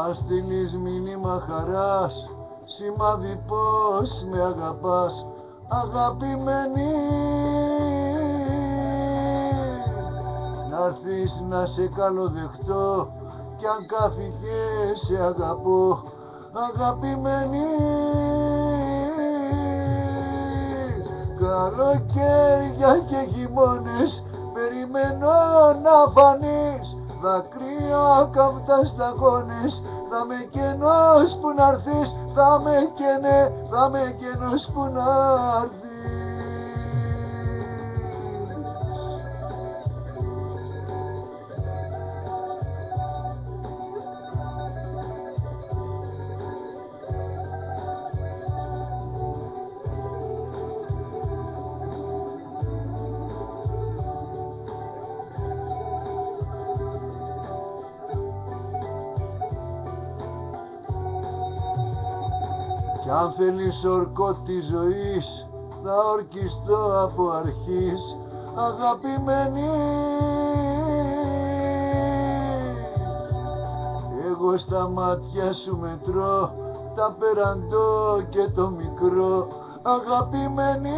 να στείλεις μήνυμα χαράς, σημάδι πως με αγαπάς, αγαπημένη. Να'ρθεις να σε καλοδεχτώ κι αν κάφηκες σε αγαπώ, αγαπημένη. Καλοκαίρια και χειμώνες περιμένω να φανείς, δάκρυα καυτά σταγόνες, θα με κενός που να'ρθείς, θα με κενός που να'ρθείς. Κι αν θέλεις ορκό της ζωής, θα ορκιστώ από αρχής, αγαπημένη. Εγώ στα μάτια σου μετρώ τα περαντό και το μικρό, αγαπημένη.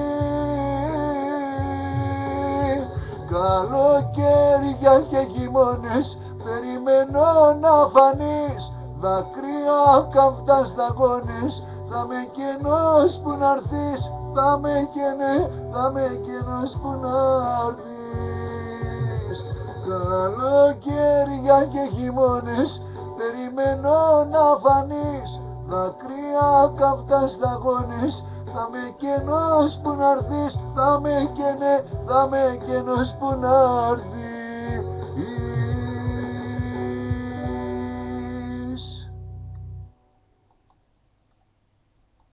Καλοκαίρια και χειμώνες περιμένω να φανείς, δάκρυα καυτά σταγόνες, θα με κενός που να'ρθείς, θα με κενός που να'ρθείς. Καλοκαίρια και χειμώνες περιμένω να φανείς, δάκρυα καυτά σταγόνες, θα με κενός που να'ρθείς, θα με κενός που να'ρθείς.